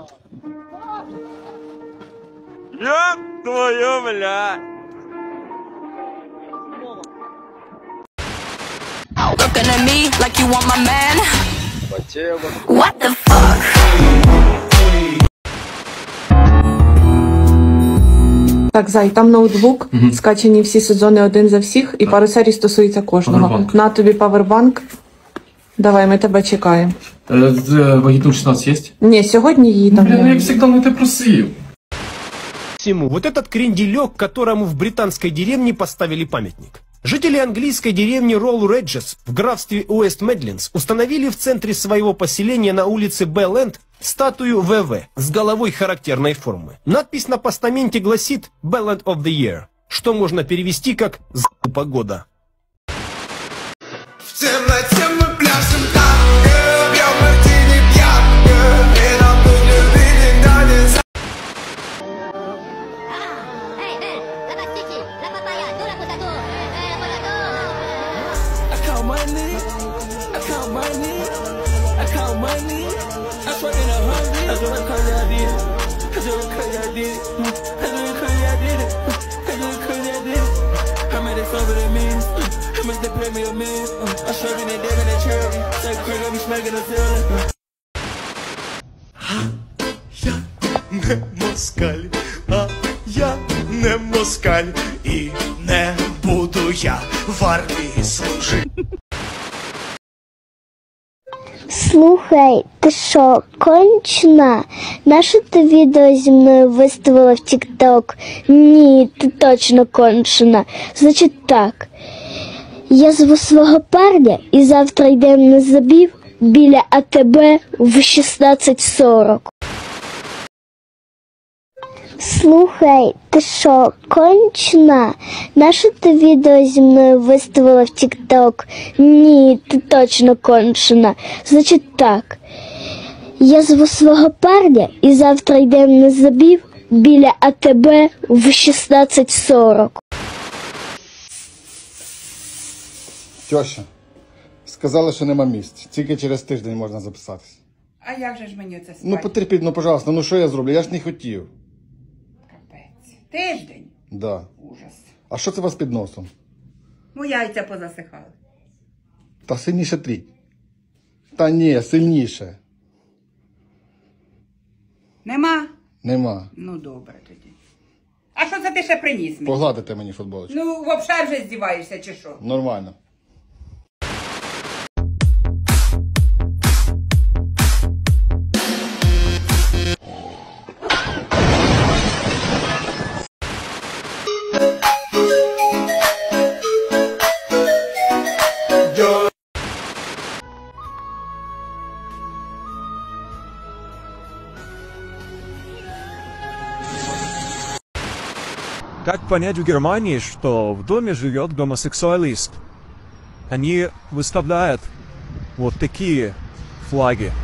Ёб твою, бля! Looking at me like you want my man. What the fuck? Так, Зай, там ноутбук, скачані всі сезони один за всіх, і пару серій стосується кожного. Павербанк. На тобі павербанк. Давай, ми тебе чекаємо. Вагитум 16 есть? Ні, сьогодні її там. Блин, я всегда на это просил. Вот этот кренделек, которому в британской деревне поставили памятник. Жители английской деревни Ролл-Реджес в графстве Уэст-Медлендс установили в центре своего поселения на улице Белл-Энд статую ВВ с головой характерной формы. Надпись на постаменте гласит «Ballad of the Year», что можно перевести как «З***па года». В темноте мы пляшем танго, пьем мартини пьянко, и нам тут любить никто не за... Не москаль, а я не москаль, і не буду я в армії служити. Слухай, ти що, кончена? Нащо ти відео зі мною виставила в TikTok? Ні, ти точно кончена. Значить так, я зву свого парня і завтра йдемо на забів біля АТБ в 16:40. Слухай, ти що, кончена? Нащо ти відео зі мною виставила в TikTok? Ні, ти точно кончена. Значить так, я зву свого парня і завтра йдемо на забів біля АТБ в 16:40. Тьоща, сказали, що нема місць. Тільки через тиждень можна записатись. А як же ж мені це спати? Ну потерпіть, ну пожалуйста, ну що я зроблю? Я ж не хотів. Капець. Тиждень? Да. Ужас. А що це у вас під носом? Ну, яйця позасихали. Та сильніше тріть. Та ні, сильніше. Нема? Нема. Ну, добре тоді. А що це ти ще приніс мені? Погладите мені футболочку. Ну, взагалі вже здіваєшся, чи що? Нормально. Как понять в Германии, что в доме живет гомосексуалист? Они выставляют вот такие флаги.